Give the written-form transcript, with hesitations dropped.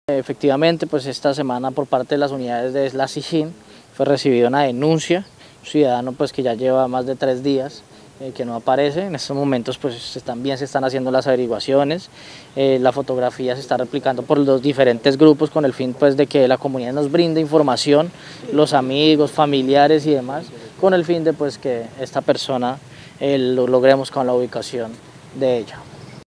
Efectivamente, pues esta semana por parte de las unidades de la SIJIN fue recibida una denuncia, un ciudadano pues que ya lleva más de 3 días que no aparece. En estos momentos pues también se están haciendo las averiguaciones, la fotografía se está replicando por los diferentes grupos con el fin pues de que la comunidad nos brinde información, los amigos, familiares y demás, con el fin de pues que esta persona lo logremos con la ubicación de ella.